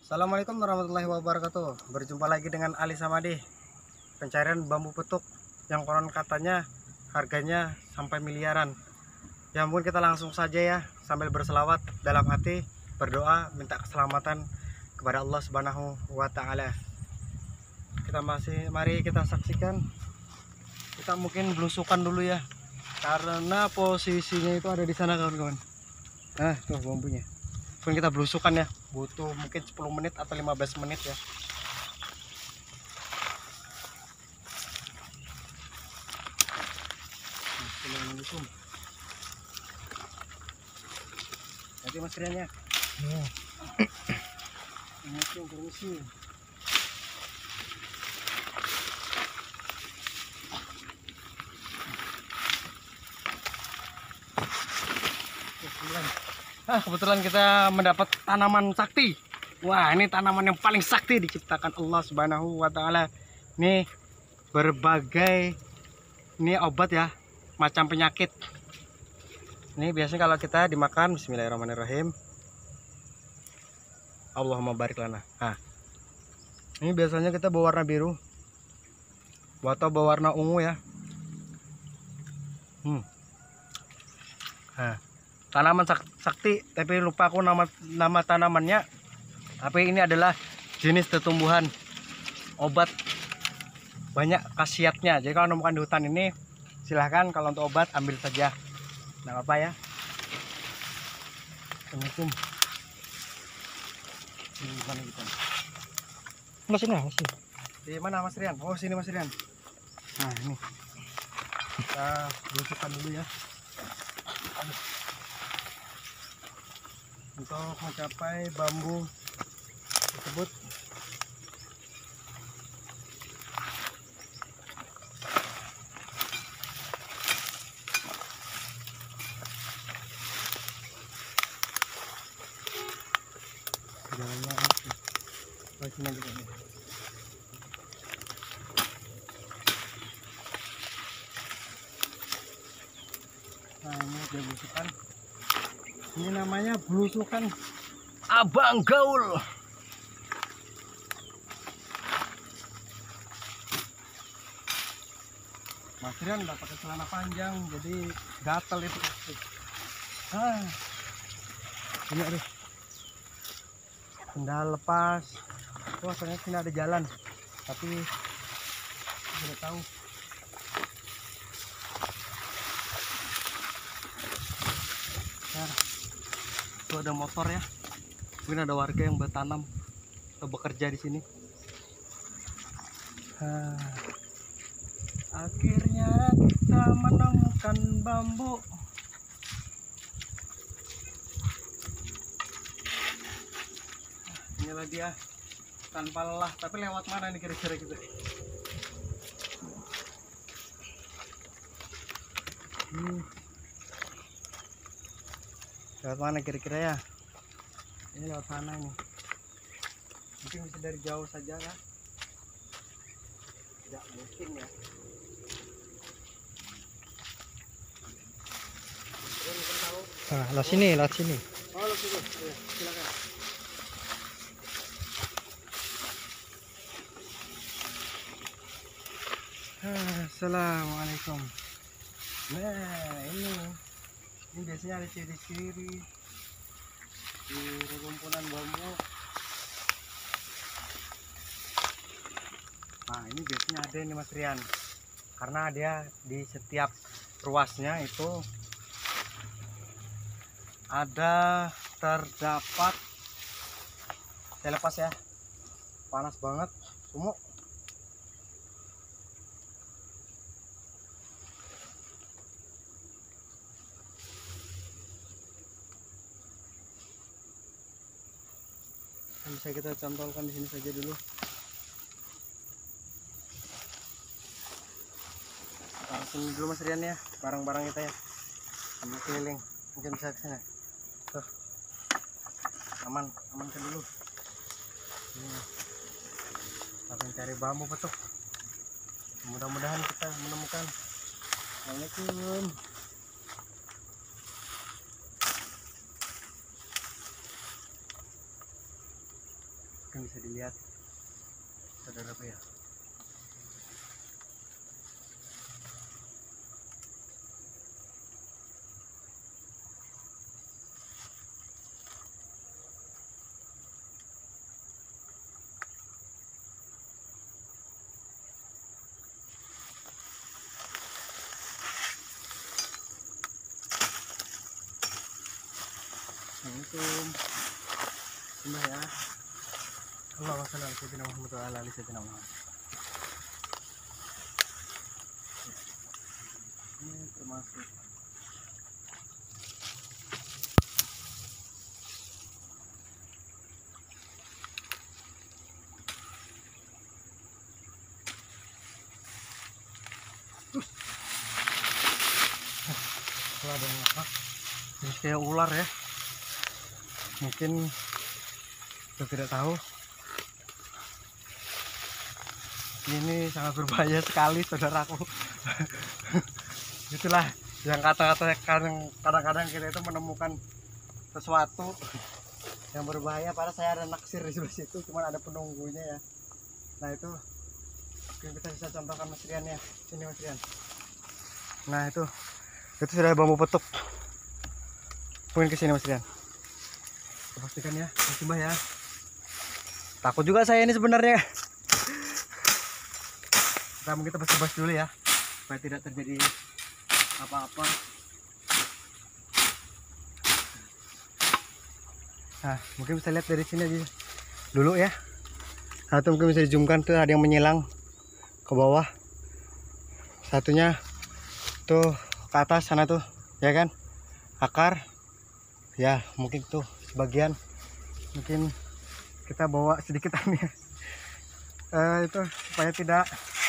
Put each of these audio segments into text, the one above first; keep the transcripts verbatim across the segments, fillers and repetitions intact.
Assalamualaikum warahmatullahi wabarakatuh. Berjumpa lagi dengan Ali Samadi. Pencarian bambu petuk yang konon katanya harganya sampai miliaran. Ya mungkin kita langsung saja ya, sambil berselawat dalam hati, berdoa minta keselamatan kepada Allah Subhanahu wa taala. Kita masih mari kita saksikan. Kita mungkin belusukan dulu ya. Karena posisinya itu ada di sana kawan-kawan. Nah, tuh bambunya. Mungkin kita belusukan ya, butuh mungkin sepuluh menit atau lima belas menit ya. Assalamualaikum. Nanti mas Riannya. Ya. Assalamualaikum, permisi. Ah, kebetulan kita mendapat tanaman sakti. Wah, ini tanaman yang paling sakti diciptakan Allah Subhanahu wa taala. Nih berbagai ini obat ya, macam penyakit. Ini biasanya kalau kita dimakan, bismillahirrahmanirrahim. Allahumma barik lana. Nah, ini biasanya kita berwarna biru atau berwarna ungu ya. Hmm. Nah, tanaman sakti, tapi lupa aku nama nama tanamannya. Tapi ini adalah jenis tumbuhan obat, banyak khasiatnya. Jadi kalau menemukan di hutan ini, silahkan kalau untuk obat ambil saja, nggak apa-apa ya. Assalamualaikum. Ini mana kita? Mas ini masih. Di mana Mas Rian? Oh sini Mas Rian. Nah ini kita belusukan dulu ya. Untuk mencapai bambu tersebut. Jalannya masih nanti kan. Nah ini udah belusukan. Ini namanya belusukan abang gaul. Mas Rian udah pakai celana panjang, jadi gatel itu. Ah, ini aduh, sendal lepas. Wah, ternyata sini ada jalan, tapi tidak tahu. Nah, itu ada motor ya. Mungkin ada warga yang bertanam atau bekerja di sini. Nah, akhirnya kita menemukan bambu. Inilah dia, tanpa lelah. Tapi lewat mana nih kira-kira kita? Hmm. Lewat mana kira-kira ya? Ini lewat sana ini. Mungkin bisa dari jauh saja kan? Tidak mungkin ya. Nah, lewat sini, lewat sini. Oh, lewat sini. Ya, silakan. Assalamualaikum. Nah, ini ini biasanya ada ciri-ciri di rumpunan bambu. Nah, ini biasanya ada ini Mas Rian, karena dia di setiap ruasnya itu ada terdapat. Saya lepas ya, panas banget, sumuk. Bisa kita cantolkan di sini saja dulu. Langsung dulu Mas Rian ya, barang-barang kita ya, ambil keliling, mungkin bisa ke sini. Tuh, aman, amankan dulu. Ini, kita mencari bambu petuk. Mudah-mudahan kita menemukan. Assalamualaikum. mungkin bisa dilihat saudaraku ya. Assalamualaikum. Sembah ya. Allahumma shalli ala sayyidina Muhammad wa ala ali sayyidina Muhammad. Ini termasuk Wah, ada apa? Ini kayak ular ya. Mungkin saya tidak tahu. Ini sangat berbahaya sekali saudaraku. Itulah yang kata-kata kadang-kadang kita itu menemukan sesuatu yang berbahaya. Padahal saya ada naksir di sebelah situ, cuman ada penunggunya ya. Nah itu mungkin kita bisa contohkan Mas Rian ya. Sini Mas Rian. Nah itu itu sudah bambu petuk. Mungkin ke sini Mas Rian. Pastikan ya, coba ya. Takut juga saya ini sebenarnya. Kita mungkin tebas-tebas dulu ya, supaya tidak terjadi apa-apa. Nah, mungkin bisa lihat dari sini aja dulu ya. Satu mungkin bisa dizoomkan tuh, ada yang menyilang ke bawah. Satunya tuh ke atas sana tuh, ya kan? Akar. Ya, mungkin tuh sebagian mungkin kita bawa sedikit ini uh, itu supaya tidak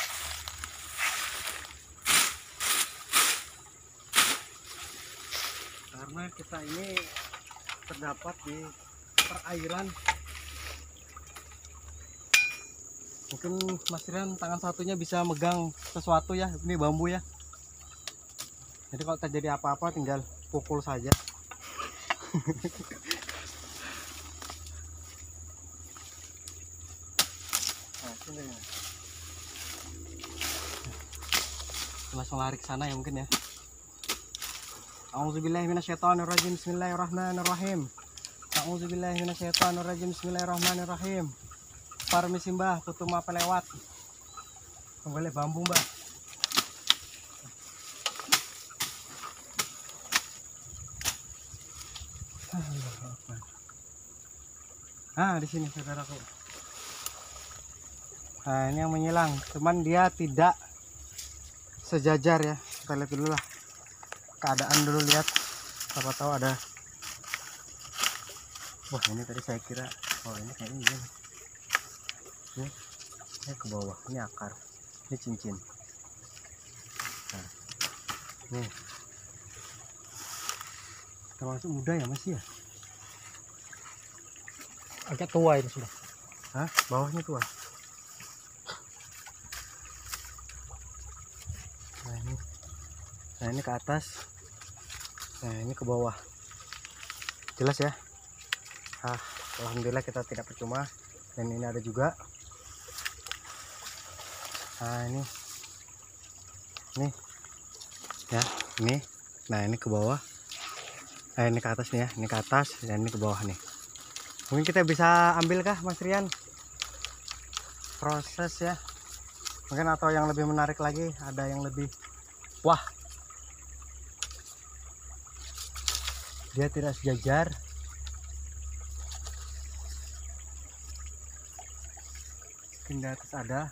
karena kita ini terdapat di perairan. Mungkin Mas Rian tangan satunya bisa megang sesuatu ya, ini bambu ya, jadi kalau terjadi apa-apa tinggal pukul saja. Nah, sini ya. Langsung lari ke sana ya mungkin ya. A'udzubillahi minasyaitonirrajim. Bismillahirrahmanirrahim. A'udzubillahi minasyaitonirrajim. Bismillahirrahmanirrahim. Permisi Mbah, putu apa lewat. Kembali bambu Mbah. Nah, di sini saudaraku. Nah, ini yang menyilang, cuman dia tidak sejajar ya. Kita lihat dulu lah keadaan dulu, lihat siapa tahu ada. Wah, ini tadi saya kira, oh ini kayak ini. Ini, ini ke bawah, ini akar, ini cincin. Nah, nih. Termasuk muda ya masih ya? Agak tua ini sudah. Hah? Bawahnya tua. Nah ini, nah ini ke atas, nah ini ke bawah. Jelas ya? Ah, alhamdulillah kita tidak percuma. Dan ini ada juga. Nah ini, nih, ya ini. Nah ini ke bawah. Nah ini ke atas nih ya, ini ke atas dan ini ke bawah nih. Mungkin kita bisa ambil kah Mas Rian? Proses ya. Mungkin atau yang lebih menarik lagi, ada yang lebih, wah, dia tidak sejajar. Mungkin di atas ada.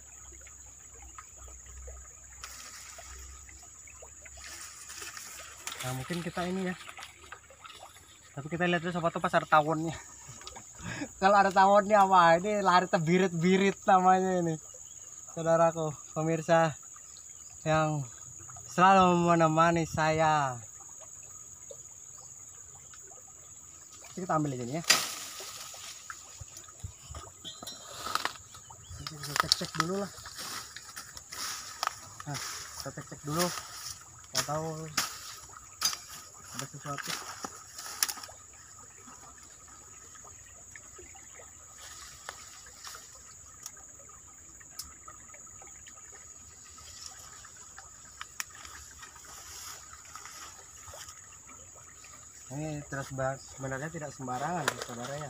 Nah mungkin kita ini ya. Tapi kita lihat dulu siapa tuh pas ada tawonnya. Kalau ada tawonnya apa? Ini lari terbirit-birit namanya ini. Saudaraku, pemirsa yang selalu menemani saya. Kita ambil aja nih ya. Kita cek-cek dulu lah. Nah, kita cek-cek dulu. Kita tahu ada sesuatu. Ini terus bahas sebenarnya tidak sembarangan saudara ya.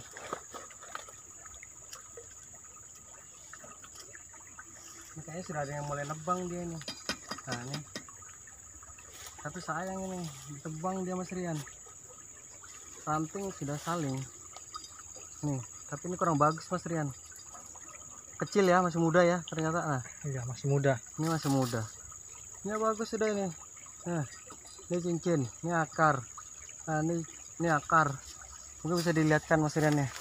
Ini kayaknya sudah ada yang mulai nebang dia nih. Nah ini, tapi sayang ini ditebang dia Mas Rian. Ranting sudah saling nih, tapi ini kurang bagus Mas Rian. Kecil ya, masih muda ya ternyata. Nah, Iya, masih muda. ini masih muda. Ini bagus sudah ini. Nah, ini cincin, ini akar. Nah, ini ini akar. Mungkin bisa dilihatkan Mas Rian ya.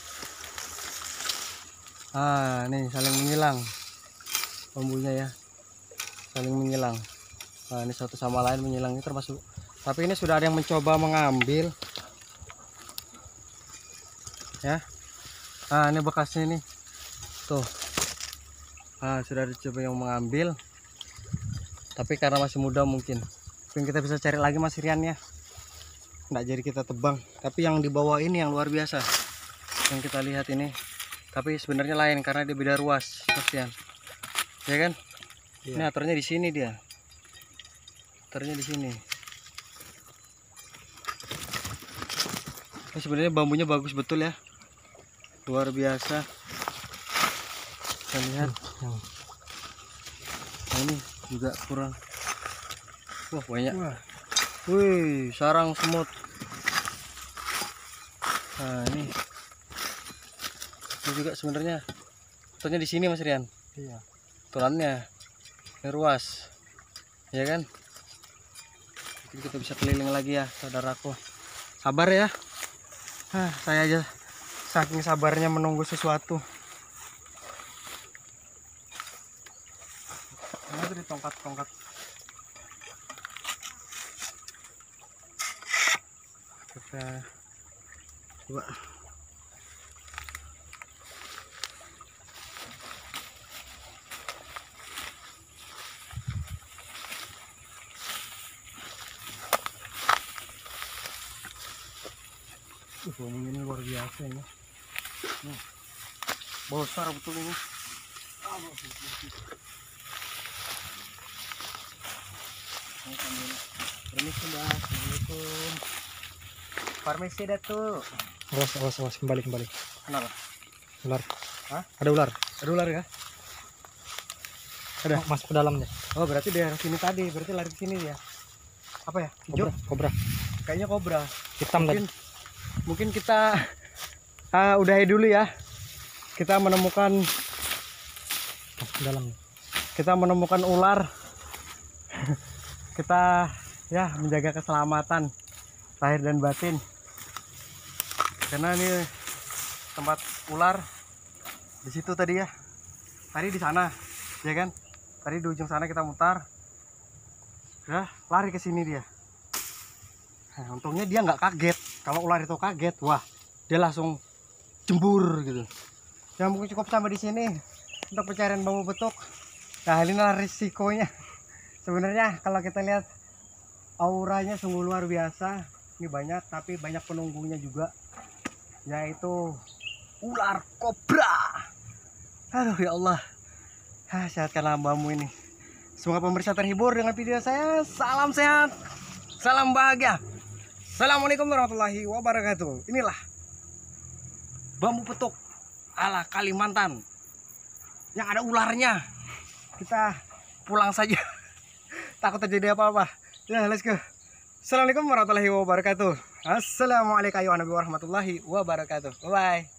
Ah, nih saling menghilang bambunya ya. Saling menghilang. Nah, ini satu sama lain menghilang, ini termasuk. Tapi ini sudah ada yang mencoba mengambil. Ya. Nah, ini bekasnya nih. Tuh. Nah, sudah dicoba yang mengambil. Tapi karena masih muda mungkin. Mungkin kita bisa cari lagi Mas Rian ya. Nggak jadi kita tebang. Tapi yang di bawah ini yang luar biasa. Yang kita lihat ini. Tapi sebenarnya lain karena dia beda ruas, Mas Rian. Ya kan? Iya. Ini aturnya di sini dia. Aturnya di sini. Ini sebenarnya bambunya bagus betul ya. Luar biasa. Kita lihat. Hmm. Nah, ini juga kurang. Wah, banyak. Wah. Wih, sarang semut. Nah, ini. Ini juga sebenarnya. Aturnya di sini Mas Rian. Iya. Tulannya. Ini ruas. Ya kan? Mungkin kita bisa keliling lagi ya, saudaraku. Sabar ya. Hah, saya aja saking sabarnya menunggu sesuatu. Mana tadi tongkat-tongkat? Kita coba. Uh, bambunya ini luar biasa ini. Nih, besar betul ini. Ah, bagus, bagus. Permisi Mbak, Assalamualaikum. Permisi Datuk. Awas, awas, awas, kembali, kembali. Kenapa? Ular. Hah? Ada ular. Ada ular ya? Ada. Oh, masuk ke dalam deh. Oh, berarti daerah sini tadi, berarti lari ke sini dia. Apa ya? Hijau? Kobra, kobra. Kayaknya kobra. Hitam Mungkin tadi. mungkin kita uh, udahi dulu ya. Kita menemukan Masuk ke dalam. kita menemukan ular. Kita ya menjaga keselamatan lahir dan batin. Karena ini tempat ular di situ tadi ya. Tadi di sana, ya kan? Tadi di ujung sana kita mutar. Udah lari ke sini dia. Nah, untungnya dia nggak kaget. Kalau ular itu kaget, wah, dia langsung jembur gitu. Ya mungkin cukup sampai di sini untuk pencarian bambu betuk. Nah, inilah risikonya. Sebenarnya kalau kita lihat auranya sungguh luar biasa. Ini banyak, tapi banyak penunggunya juga, yaitu ular kobra. Aduh ya Allah, ah, sehatkanlah hambamu ini. Semoga pemirsa terhibur dengan video saya. Salam sehat, salam bahagia. Assalamualaikum warahmatullahi wabarakatuh. Inilah bambu petuk ala Kalimantan yang ada ularnya. Kita pulang saja. Takut terjadi apa-apa. Ya, let's go. Assalamualaikum warahmatullahi wabarakatuh. Assalamualaikum warahmatullahi wabarakatuh. Bye bye.